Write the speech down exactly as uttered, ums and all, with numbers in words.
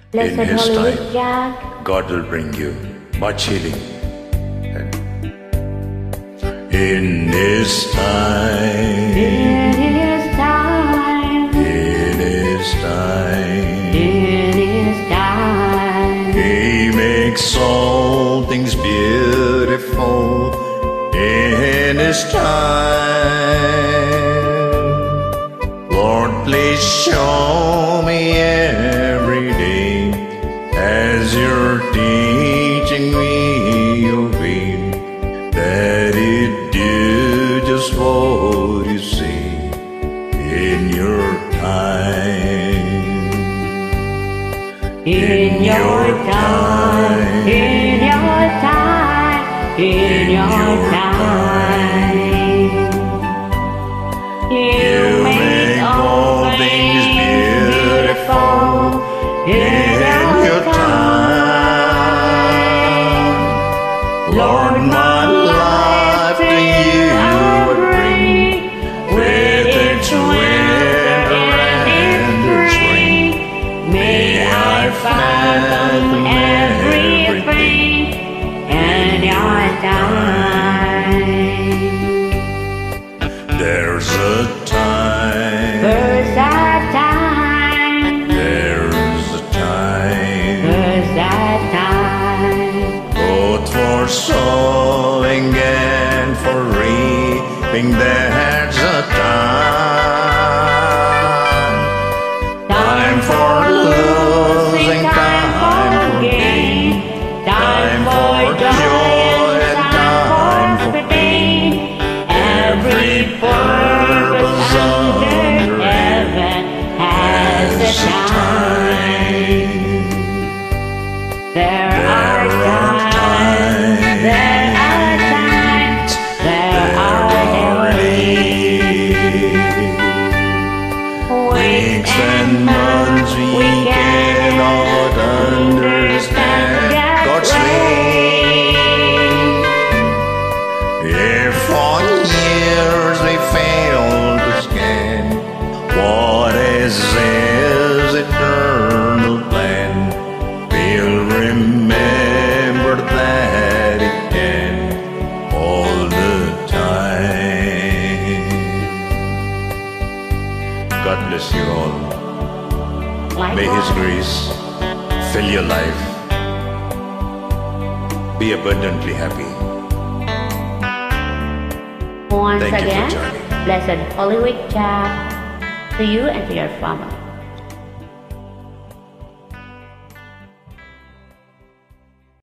In Blessed His Holy Week, time, Jack. God will bring you much healing. In His time, In His time, in His time, in His time, He makes all things beautiful. In His time, Lord, please show me every day as You're teaching me Your way, that it do just what You say in Your time. in your time, in your time, in your time. You make all things beautiful in your time. Lord, my life to You would bring, with its winter and its spring. May I fathom everything in your time. There's a time, There's a time, there's a time, there's a time, both for sowing and for reaping. There's a time, time for losing, time for gain, time for joy and time for pain. Every purpose under heaven has a time. There are times, there are times, there are days, weeks and months we cannot understand God's way. If for years we fail to scan what is His eternal plan, we'll remember that He can all the time. God bless you all. May His grace fill your life. Be abundantly happy. Once Thank you for again, joining. Blessed Holy Week, Jack, to you and to your family.